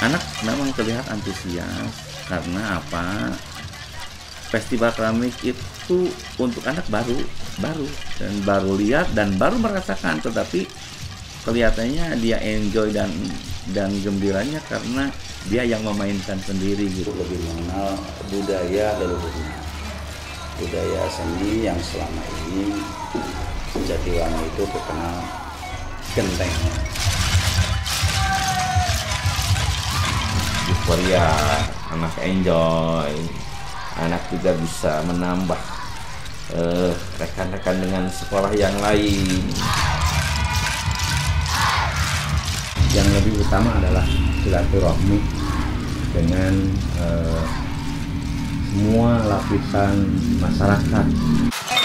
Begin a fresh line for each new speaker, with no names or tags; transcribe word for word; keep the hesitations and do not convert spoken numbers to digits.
anak memang terlihat antusias karena apa? Festival keramik itu untuk anak baru, baru dan baru lihat dan baru merasakan, tetapi kelihatannya dia enjoy dan dan gembiranya karena dia yang memainkan sendiri gitu.
Lebih mengenal budaya leluhurnya, budaya seni yang selama ini Jatiwangi itu terkenal gentengnya.
Euforia, anak enjoy, anak juga bisa menambah eh, rekan-rekan dengan sekolah yang lain.
Yang lebih utama adalah silaturahmi dengan eh, semua lapisan masyarakat.